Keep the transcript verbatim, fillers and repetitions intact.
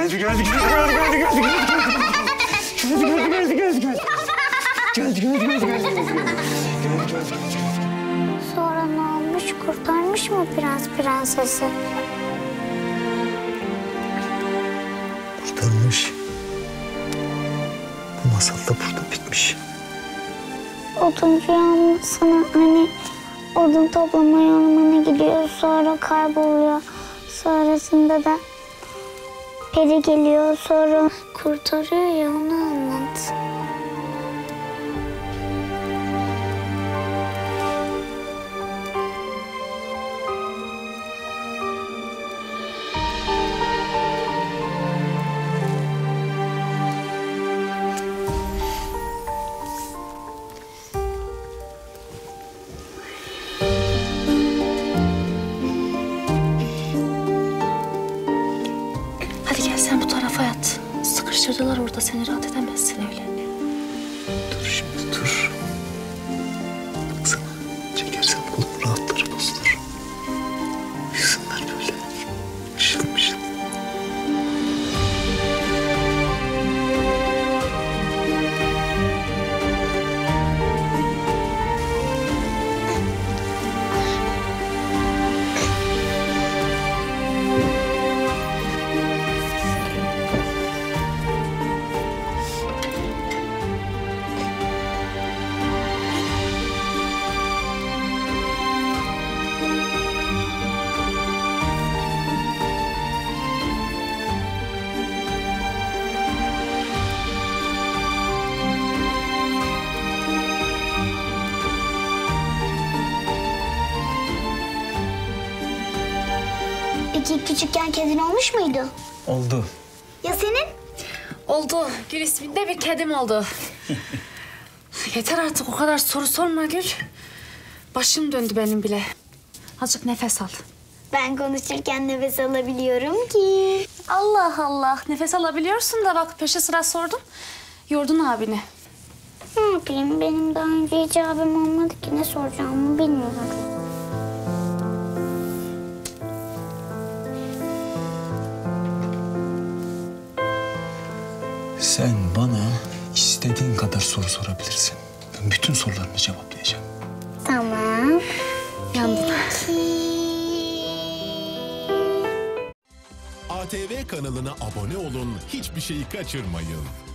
geldi, geldi, geldi, geldi, geldi, geldi, geldi, geldi, geldi, geldi, geldi, geldi, geldi, geldi. Sonra ne olmuş? Kurtarmış mı prens prensesi? Kurtarmış. Bu masal da burada bitmiş. Oduncu anlatsana hani odun toplamaya ormana gidiyor sonra kayboluyor. Sonrasında da peri geliyor sonra kurtarıyor ya onu anlat. Hadi gel sen bu tarafa yat. Sıkıştırdılar orada seni rahat edemezsin öyle. Dur şimdi dur. Baksana çekersem kolum rahatları bozulur. Uyusunlar böyle. Mışıl mışıl. Peki küçükken kedin olmuş muydu? Oldu. Ya senin? Oldu. Gül isminde bir kedim oldu. Yeter artık o kadar soru sorma Gül. Başım döndü benim bile. Azıcık nefes al. Ben konuşurken nefes alabiliyorum ki. Allah Allah. Nefes alabiliyorsun da bak peşe sıra sordum. Yordun abini. Ne yapayım? Benim daha önce hiç abim olmadı ki ne soracağımı bilmiyorum. Sen bana istediğin kadar soru sorabilirsin. Ben bütün sorularını cevaplayacağım. Tamam. Yandın. A T V kanalına abone olun, hiçbir şeyi kaçırmayın.